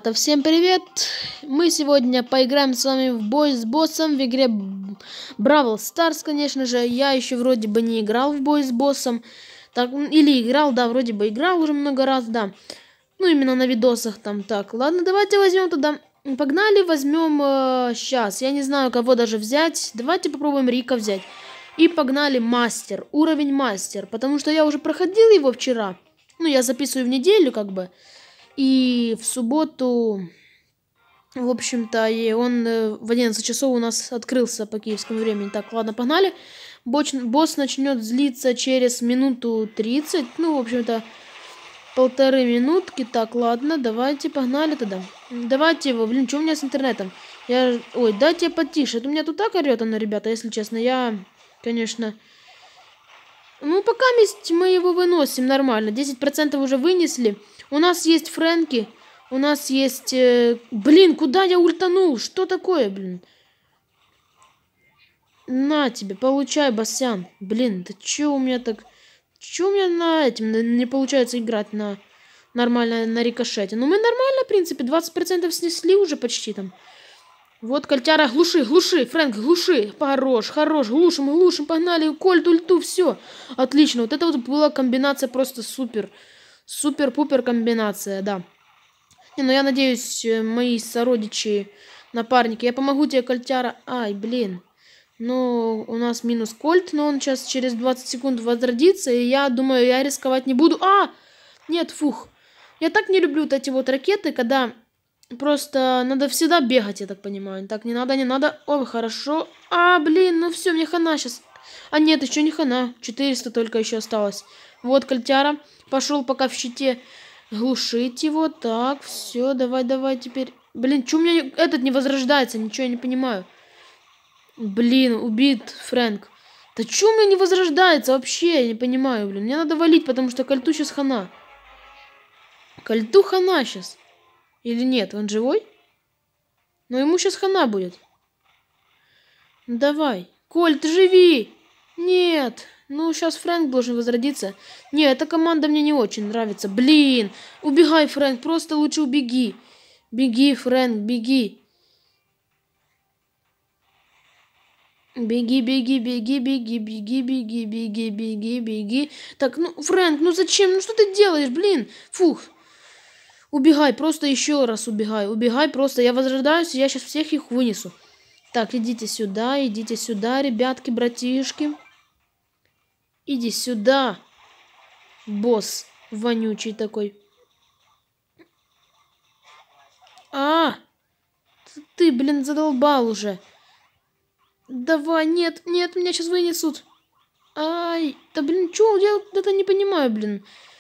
Ребята, всем привет! Мы сегодня поиграем с вами в бой с боссом в игре Бравл Старс, конечно же. Я еще вроде бы не играл в бой с боссом. Так, или играл, да, вроде бы играл уже много раз, да. Ну, именно на видосах там. Так, ладно, давайте возьмем туда. Погнали, возьмем сейчас. Я не знаю, кого даже взять. Давайте попробуем Рика взять. И погнали мастер, уровень мастер. Потому что я уже проходил его вчера. Ну, я записываю в неделю, как бы. И в субботу, в общем-то, и он в 11 часов у нас открылся по киевскому времени. Так, ладно, погнали. Босс начнет злиться через минуту 30. Ну, в общем-то, 1,5 минутки. Так, ладно, давайте, погнали тогда. Давайте его, блин, что у меня с интернетом? Ой, дайте потише. Это у меня тут так орет оно, ребята, если честно. Я, конечно... Ну, пока мы его выносим нормально. 10% уже вынесли. У нас есть Фрэнки. У нас есть... Блин, куда я ультанул? Что такое, блин? На тебе, получай, Басян. Блин, да чё у меня так... Чё у меня на этим не получается играть на... Нормально на рикошете? Ну, мы нормально, в принципе. 20% снесли уже почти там. Вот, Кольтяра, глуши, Фрэнк, глуши. Хорош, глушим, погнали, Кольт, ульту, все. Отлично, вот это вот была комбинация просто супер. Супер-пупер комбинация, да. Не, ну я надеюсь, мои сородичи, напарники, я помогу тебе, Кольтяра. Ай, блин. Ну, у нас минус Кольт, но он сейчас через 20 секунд возродится, и я думаю, я рисковать не буду. Нет, фух. Я так не люблю вот эти вот ракеты, когда... Просто надо всегда бегать, я так понимаю. Так, не надо. О, хорошо. Блин, ну все, мне хана сейчас. Нет, еще не хана. 400 только еще осталось. Вот, Кольтяра. Пошел пока в щите глушить его. Так, все, давай теперь. Блин, что у меня этот не возрождается? Ничего я не понимаю. Блин, убит Фрэнк. Да что у меня не возрождается вообще? Я не понимаю, блин. Мне надо валить, потому что Кольту сейчас хана. Кольту хана сейчас. Или нет, он живой? Но ему сейчас хана будет. Давай. Коль, ты живи! Нет. Ну, сейчас Фрэнк должен возродиться. Нет, эта команда мне не очень нравится. Блин. Убегай, Фрэнк. Просто лучше убеги. Беги, Фрэнк, беги. Беги. Так, ну, Фрэнк, ну зачем? Ну, что ты делаешь, блин? Фух. Убегай, просто еще раз убегай. Убегай просто, я возрождаюсь, я сейчас всех их вынесу. Так, идите сюда, ребятки, братишки. Иди сюда. Босс вонючий такой. Ты, блин, задолбал уже. Давай, нет, меня сейчас вынесут. Да, блин, чё, я это не понимаю, блин.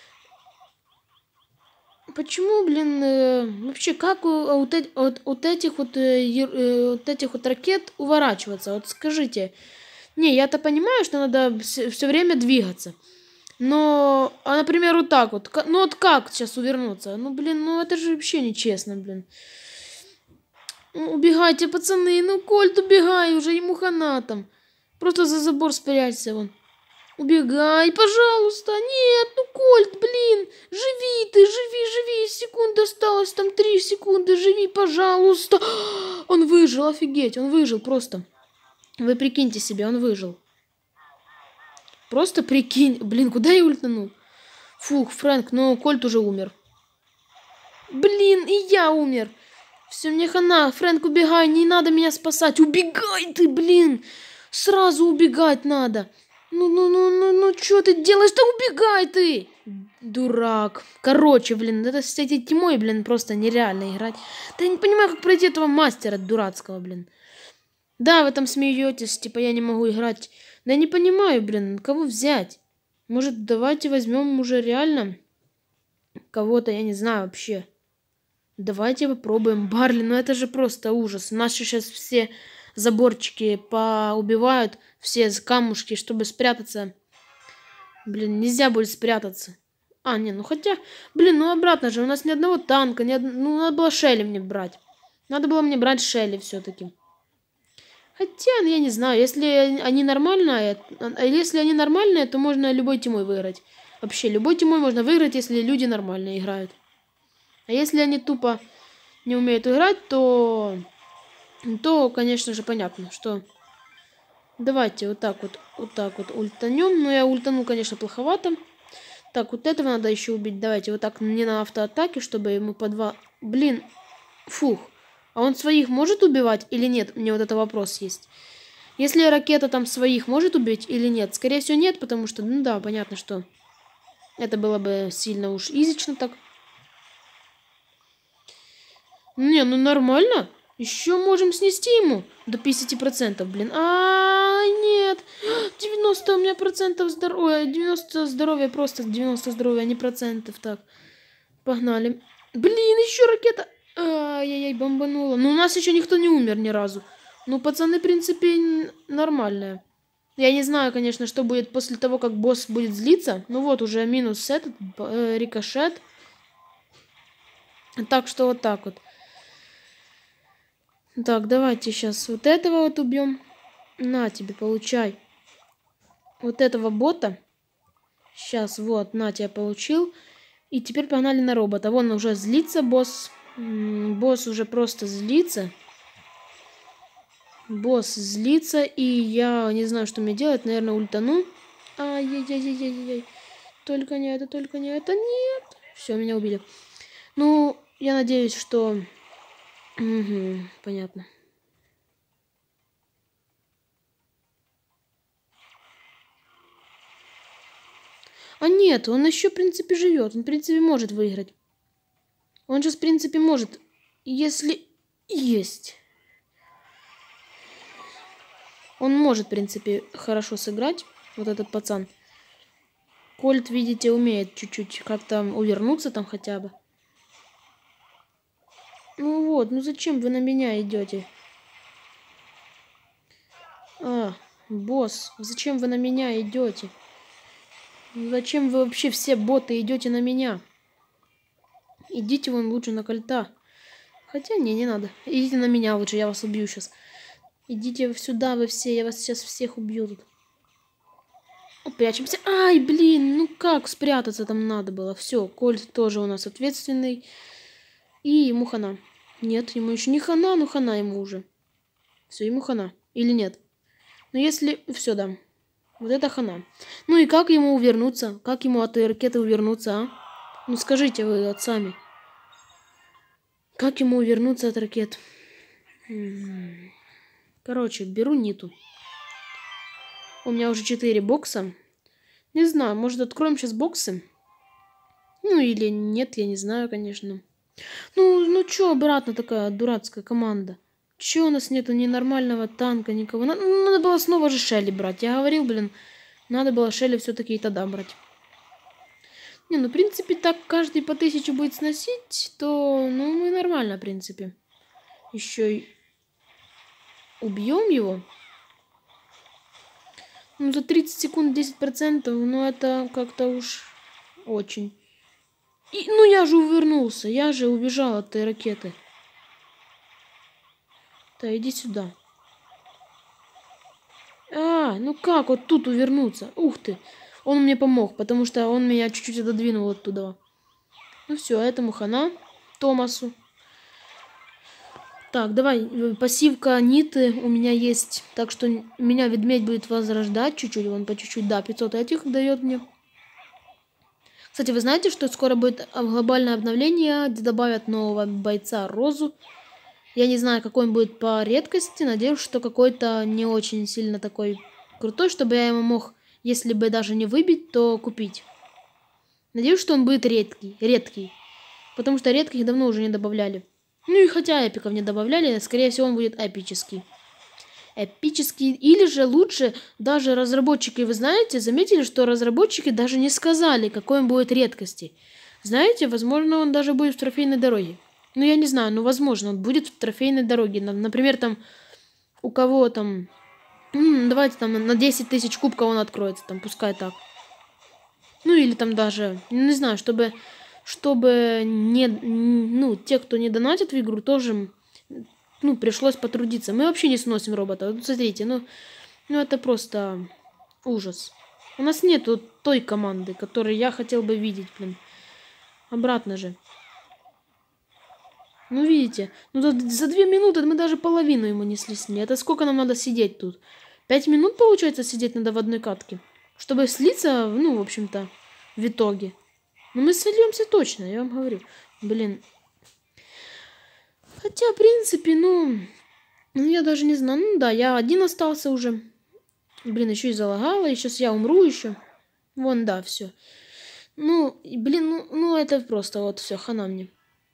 Почему, блин, вообще, как от этих вот ракет уворачиваться? Вот скажите. Не, я-то понимаю, что надо все время двигаться. Но, например, вот так вот. Ну, вот как сейчас увернуться? Ну, блин, ну это же вообще нечестно, блин. Убегайте, пацаны, ну, Кольт, убегай, уже ему хана там. Просто за забор спрячься, вон. Убегай, пожалуйста. Нет, ну, Кольт, блин. Живи ты, живи. Секунда осталось, там 3 секунды. Живи, пожалуйста. Он выжил, офигеть, он выжил просто. Вы прикиньте себе, он выжил. Просто прикинь. Блин, куда я ультанул? Фух, Фрэнк, но Кольт уже умер. Блин, и я умер. Все, мне хана. Фрэнк, убегай, не надо меня спасать. Убегай ты, блин. Сразу убегать надо. Ну, что ты делаешь? Да убегай ты! Дурак. Короче, блин, это с этой тьмой, блин, просто нереально играть. Да я не понимаю, как пройти этого мастера дурацкого, блин. Да, вы там смеетесь, типа я не могу играть. Да я не понимаю, блин, кого взять? Может, давайте возьмем уже реально кого-то, я не знаю вообще. Давайте попробуем. Барли, ну это же просто ужас. Наши сейчас все... заборчики поубивают, все камушки, чтобы спрятаться. Блин, нельзя будет спрятаться. Не, ну хотя... Блин, ну обратно же, у нас ни одного танка, ну надо было Шелли мне брать. Надо было мне брать Шелли все-таки. Хотя, ну я не знаю, если они нормальные, то можно любой тимой выиграть. Вообще, любой тимой можно выиграть, если люди нормально играют. А если они тупо не умеют играть, то, конечно же, понятно, что... Давайте вот так вот ультанем. Но я ультану, конечно, плоховато. Так, вот этого надо еще убить. Давайте вот так не на автоатаке, чтобы ему по два... Блин, фух. А он своих может убивать или нет? Мне вот это вопрос есть. Если ракета там своих может убить или нет? Скорее всего, нет, потому что, ну да, понятно, что это было бы сильно уж изично так. Не, ну нормально. Еще можем снести ему до 50%, блин. Нет. 90 у меня процентов здоровья. 90 здоровья, просто 90 здоровья, а не процентов. Так, погнали. Блин, еще ракета. Ай-яй-яй, бомбанула. Но у нас еще никто не умер ни разу. Ну, пацаны, в принципе, нормальные. Я не знаю, конечно, что будет после того, как босс будет злиться. Ну вот, уже минус этот, рикошет. Так что вот так вот. Так, давайте сейчас вот этого вот убьем. На тебе, получай. Вот этого бота. Сейчас, вот, на тебя получил. И теперь погнали на робота. Вон уже злится босс. Босс уже просто злится. Босс злится, и я не знаю, что мне делать. Наверное, ультану. Ай-яй-яй-яй-яй-яй. Только не это, только не это. Нет. Все, меня убили. Ну, я надеюсь, что... Угу, понятно. А нет, он еще, в принципе, живет. Он, в принципе, может выиграть. Он же, в принципе, может. Если есть. Он может, в принципе, хорошо сыграть. Вот этот пацан. Кольт, видите, умеет чуть-чуть как-то увернуться там хотя бы. Ну вот, ну зачем вы на меня идете? Босс, зачем вы на меня идете? Зачем вы вообще все боты идете на меня? Идите вон лучше на кольта. Хотя, не надо. Идите на меня лучше, я вас убью сейчас. Идите сюда вы все, я вас сейчас всех убью тут. Прячемся. Ай, блин, ну как спрятаться там надо было? Все, Кольт тоже у нас ответственный. И ему хана. Нет, ему еще не хана, но хана ему уже. Все, ему хана. Или нет? Ну если... Все, да. Вот это хана. Ну и как ему увернуться? Как ему от этой ракеты увернуться, а? Ну скажите вы вот сами. Как ему увернуться от ракет? Короче, беру Ниту. У меня уже 4 бокса. Не знаю, может откроем сейчас боксы? Ну или нет, я не знаю, конечно. Ну чё, обратно такая дурацкая команда? Чё у нас нету ни нормального танка, никого? Надо было снова же Шелли брать. Я говорил, блин, надо было Шелли все-таки и тогда брать. Не, ну в принципе так каждый по 1000 будет сносить, то ну мы нормально, в принципе. Еще и убьем его. Ну за 30 секунд 10%, ну это как-то уж очень. И, ну я же увернулся, я же убежал от этой ракеты. Да, иди сюда. Ну как вот тут увернуться? Ух ты. Он мне помог, потому что он меня чуть-чуть отодвинул оттуда. Ну все, этому хана. Томасу. Так, давай, пассивка Ниты у меня есть. Так что меня ведмедь будет возрождать чуть-чуть. Он по чуть-чуть, да, 500 этих дает мне. Кстати, вы знаете, что скоро будет глобальное обновление, где добавят нового бойца Розу. Я не знаю, какой он будет по редкости. Надеюсь, что какой-то не очень сильно такой крутой, чтобы я ему мог, если бы даже не выбить, то купить. Надеюсь, что он будет редкий. Потому что редких давно уже не добавляли. Ну и хотя эпиков не добавляли, скорее всего он будет эпический. Эпический. Или же лучше даже разработчики, вы знаете, заметили, что разработчики даже не сказали, какой он будет редкости. Знаете, возможно, он даже будет в трофейной дороге. Ну, я не знаю, но возможно, он будет в трофейной дороге. Например, там, у кого там... давайте там на 10 000 кубков он откроется, там, пускай так. Ну, или там даже, не знаю, чтобы не... Ну, те, кто не донатит в игру, тоже... Ну, пришлось потрудиться. Мы вообще не сносим робота. Вот смотрите, ну это просто ужас. У нас нету той команды, которую я хотел бы видеть, блин. Обратно же. Ну, видите, ну за 2 минуты мы даже половину ему не снесли. Это сколько нам надо сидеть тут? 5 минут, получается, сидеть надо в одной катке? Чтобы слиться, ну, в общем-то, в итоге. Но мы сольемся точно, я вам говорю. Блин. Хотя, в принципе, ну я даже не знаю. Ну да, я один остался уже. Блин, еще и залагала, и сейчас я умру еще. Вон, да, все. Ну, блин, ну это просто вот все, хана мне.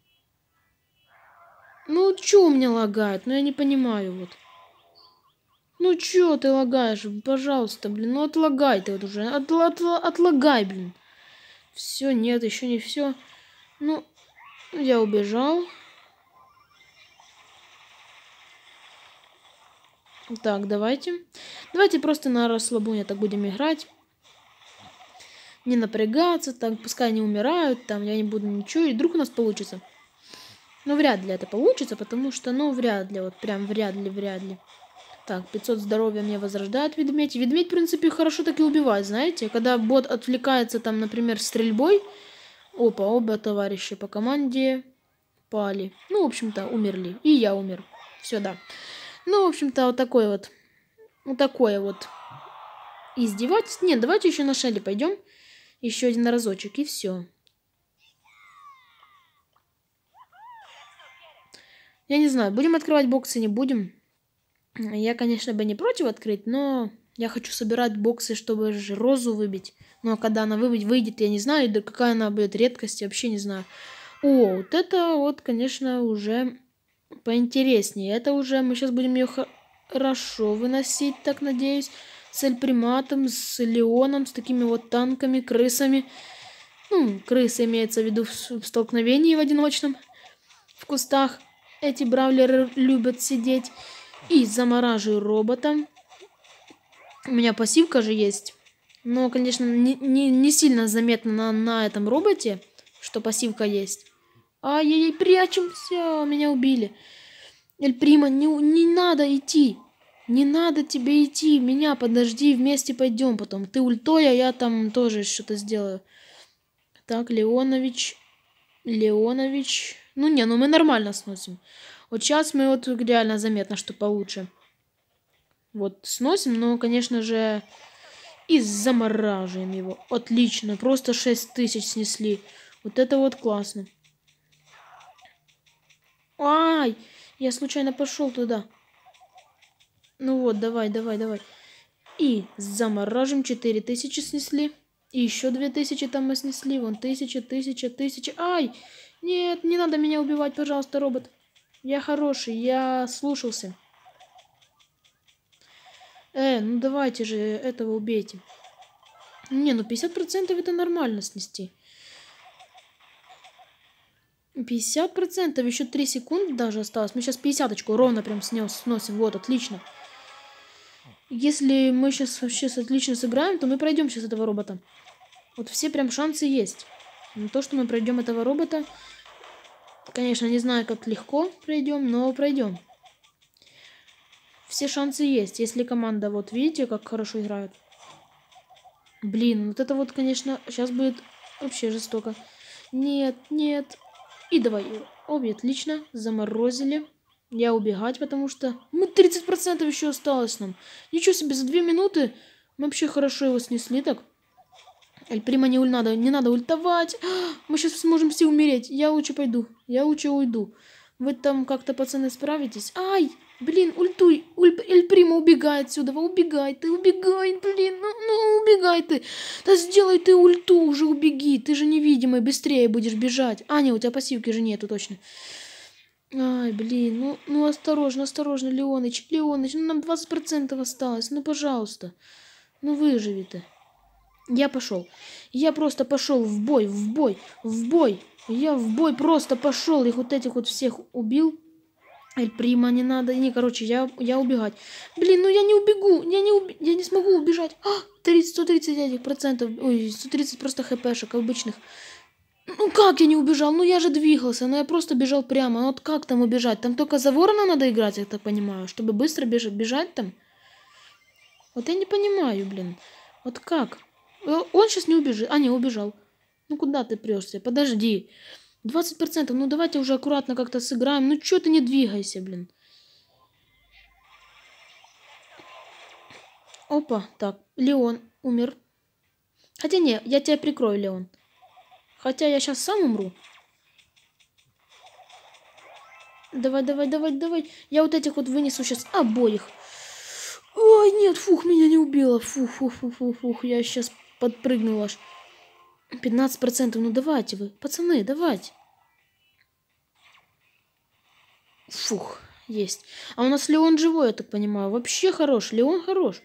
Ну, чё у меня лагает? Ну, я не понимаю, вот. Ну, чё ты лагаешь? Пожалуйста, блин, ну отлагай ты вот уже. Отлагай, блин. Все, нет, еще не все. Ну, я убежал. Так, давайте. Давайте просто на расслабоне так будем играть. Не напрягаться, так, пускай они умирают, там, я не буду ничего, и вдруг у нас получится. Но вряд ли это получится, потому что, ну, вряд ли, вот прям вряд ли. Так, 500 здоровья мне возрождает ведмедь. Ведмедь, в принципе, хорошо так и убивает, знаете. Когда бот отвлекается, там, например, стрельбой. Опа, оба товарища по команде пали. Ну, в общем-то, умерли. И я умер. Все, да. Ну, в общем-то, вот такое вот. Вот такое вот издевательство. Нет, давайте еще на Шелли пойдем. Еще один разочек, и все. Я не знаю, будем открывать боксы, не будем. Я, конечно, бы не против открыть, но я хочу собирать боксы, чтобы же розу выбить. Но когда она выйдет, я не знаю, да какая она будет редкость, я вообще не знаю. О, вот это вот, конечно, уже поинтереснее. Это уже мы сейчас будем ее хорошо выносить, так надеюсь. С эльприматом, с Леоном, с такими вот танками, крысами. Ну, крысы имеется в виду в столкновении в одиночном. В кустах эти бравлеры любят сидеть. И замораживаю робота. У меня пассивка же есть. Но, конечно, не сильно заметно на этом роботе, что пассивка есть. Ай-яй-яй, прячемся! Меня убили. Эль Прима, не надо идти. Не надо тебе идти. Меня подожди, вместе пойдем потом. Ты ультой, а я там тоже что-то сделаю. Так, Леонович. Ну не, ну мы нормально сносим. Вот сейчас мы вот реально заметно, что получше. Вот сносим, но, конечно же, и замораживаем его. Отлично, просто 6000 снесли. Вот это вот классно. Ай, я случайно пошел туда. Ну вот, давай. И замораживаем, 4000 снесли. И еще 2000 там мы снесли. Вон 1000. Ай, нет, не надо меня убивать, пожалуйста, робот. Я хороший, я слушался. Ну давайте же этого убейте. Не, ну 50% это нормально снести. 50%, еще 3 секунды даже осталось. Мы сейчас 50-очку ровно прям сносим. Вот, отлично. Если мы сейчас вообще отлично сыграем, то мы пройдем сейчас этого робота. Вот все прям шансы есть. Но то, что мы пройдем этого робота, конечно, не знаю, как легко пройдем, но пройдем. Все шансы есть, если команда, вот видите, как хорошо играет. Блин, вот это вот, конечно, сейчас будет вообще жестоко. Нет. И давай, обе отлично, заморозили. Я убегать, потому что мы 30% еще осталось нам. Ничего себе, за 2 минуты мы вообще хорошо его снесли так. Эль Прима не надо ультовать. Мы сейчас сможем все умереть. Я лучше пойду, я лучше уйду. Вы там как-то, пацаны, справитесь? Ай, блин, ультуй. Эль Прима убегай отсюда, убегай, блин, ну убегай ты. Да сделай ты ульту, уже убеги, ты же невидимый, быстрее будешь бежать. А, нет, у тебя пассивки же нету точно. Ай, блин, ну осторожно, Леоныч, ну нам 20% осталось, ну пожалуйста, ну выживи ты. Я пошел, я просто пошел в бой, я в бой просто пошел, их вот этих вот всех убил. Эль Прима, не надо, короче, я убегать. Блин, ну я не убегу, я не смогу убежать. 130 этих процентов, ой, 130 просто хпшек обычных. Ну как я не убежал? Ну я же двигался, но я просто бежал прямо. Ну вот как там убежать? Там только за ворона надо играть, я так понимаю, чтобы быстро бежать там. Вот я не понимаю, блин. Вот как? Он сейчас не убежит. А, не, убежал. Ну куда ты прешься? Подожди. 20%. Ну, давайте уже аккуратно как-то сыграем. Ну, чё ты не двигайся, блин. Опа, так, Леон умер. Хотя не, я тебя прикрою, Леон. Хотя я сейчас сам умру. Давай, давай, давай, давай. Я вот этих вот вынесу сейчас обоих. Ой, нет, фух, меня не убило. Фух, фух, фух, фух, фух. Я сейчас подпрыгнул аж. 15%. Ну давайте вы, пацаны, давайте. Фух, есть. А у нас Леон живой, я так понимаю. Вообще хорош. Леон хорош.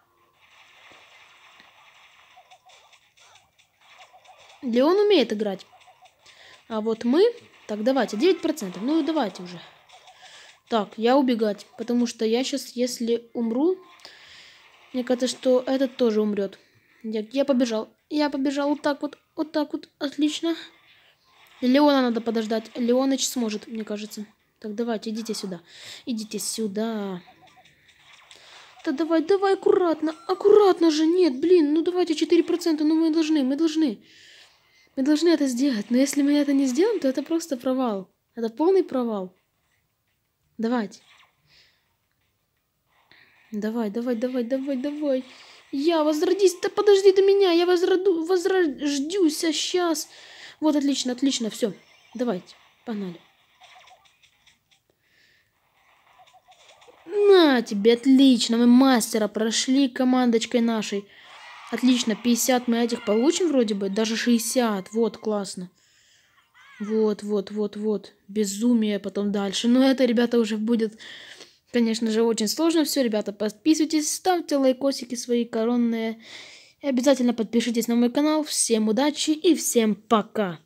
Леон умеет играть. А вот мы... Так, давайте, 9%. Ну, давайте уже. Так, я убегать. Потому что я сейчас, если умру... Мне кажется, что этот тоже умрет. Я побежал. Я побежал вот так вот. Вот так вот. Отлично. Леона надо подождать. Леоныч сможет, мне кажется. Так, давайте, идите сюда. Идите сюда. Да давай, давай, аккуратно. Аккуратно же. Нет, блин, ну давайте 4%. Ну мы должны. Мы должны это сделать. Но если мы это не сделаем, то это просто провал. Это полный провал. Давайте. Давай, давай, давай, давай, давай. Я возродись. Да подожди до меня. Я возрождюсь сейчас. Вот, отлично, отлично. Все. Давайте. Погнали. На тебе, отлично. Мы мастера прошли командочкой нашей. Отлично, 50 мы этих получим вроде бы. Даже 60. Вот, классно. Вот, вот, вот, вот. Безумие потом дальше. Но это, ребята, уже будет, конечно же, очень сложно все. Ребята, подписывайтесь, ставьте лайкосики свои коронные. И обязательно подпишитесь на мой канал. Всем удачи и всем пока.